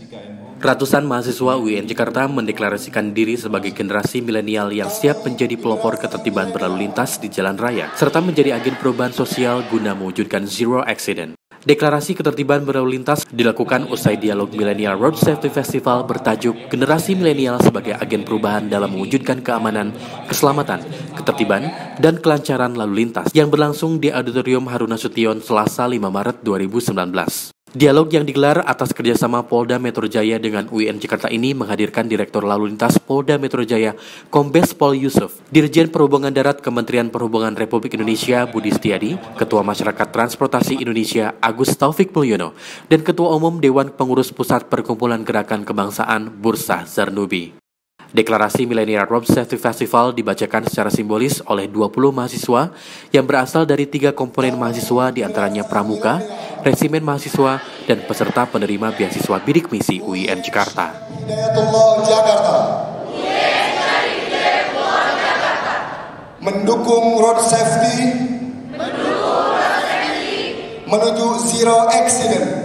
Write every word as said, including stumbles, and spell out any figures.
Ratusan mahasiswa U I N Jakarta mendeklarasikan diri sebagai generasi milenial yang siap menjadi pelopor ketertiban berlalu lintas di jalan raya, serta menjadi agen perubahan sosial guna mewujudkan zero accident. Deklarasi ketertiban berlalu lintas dilakukan usai dialog Millennial Road Safety Festival bertajuk Generasi Milenial sebagai Agen Perubahan dalam Mewujudkan Keamanan, Keselamatan, Ketertiban, dan Kelancaran Lalu Lintas yang berlangsung di Auditorium Haruna Sution Selasa lima Maret dua ribu sembilan belas. Dialog yang digelar atas kerjasama Polda Metro Jaya dengan U I N Jakarta ini menghadirkan Direktur Lalu Lintas Polda Metro Jaya, Kombes Pol Yusuf, Dirjen Perhubungan Darat Kementerian Perhubungan Republik Indonesia Budi Setiadi, Ketua Masyarakat Transportasi Indonesia Agus Taufik Mulyono, dan Ketua Umum Dewan Pengurus Pusat Perkumpulan Gerakan Kebangsaan Bursa Zarnubi. Deklarasi Millennial Road Safety Festival dibacakan secara simbolis oleh dua puluh mahasiswa yang berasal dari tiga komponen mahasiswa diantaranya Pramuka, Resimen Mahasiswa, dan peserta penerima beasiswa bidik misi U I N Jakarta. Mendukung road safety, menuju zero accident.